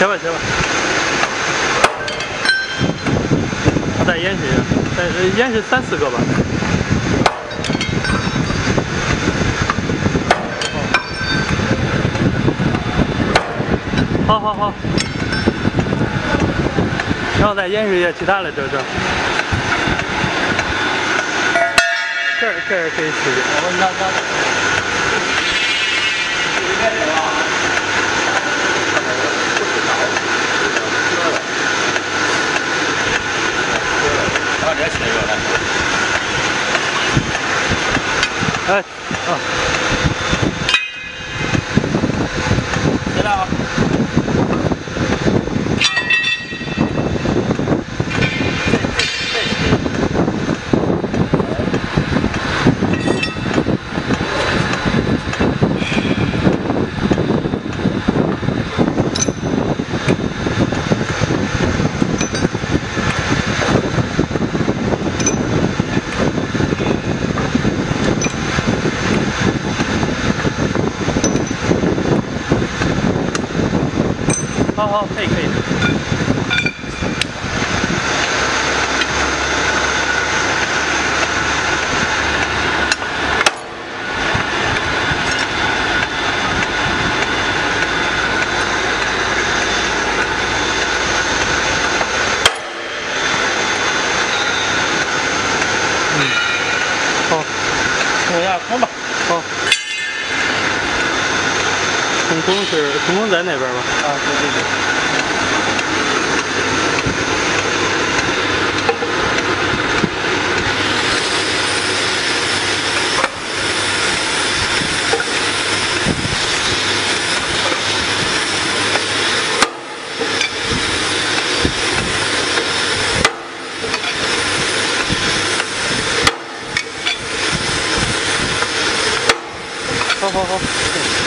切吧。再延续，再延续3、4个吧。好。然后再延续一些其他的，这儿可以吃的。哎，知道。好，可以。好，冲一下空吧。好。空空在那边吧？啊，对。好。